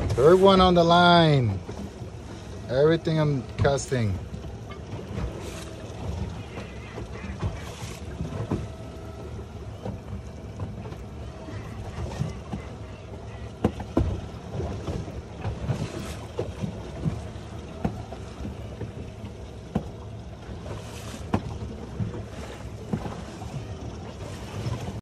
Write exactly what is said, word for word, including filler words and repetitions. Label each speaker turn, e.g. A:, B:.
A: Third one on the line. Everything I'm casting.